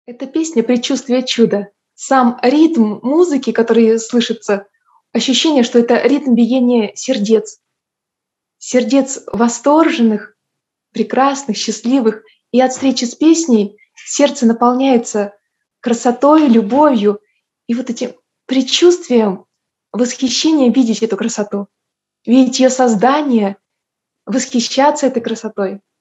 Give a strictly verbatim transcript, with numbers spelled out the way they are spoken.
Это песня "Предчувствие чуда". Сам ритм музыки, который слышится, ощущение, что это ритм биения сердец. Сердец восторженных, прекрасных, счастливых. И от встречи с песней сердце наполняется красотой, любовью и вот этим предчувствием, восхищением видеть эту красоту, видеть её создание, восхищаться этой красотой.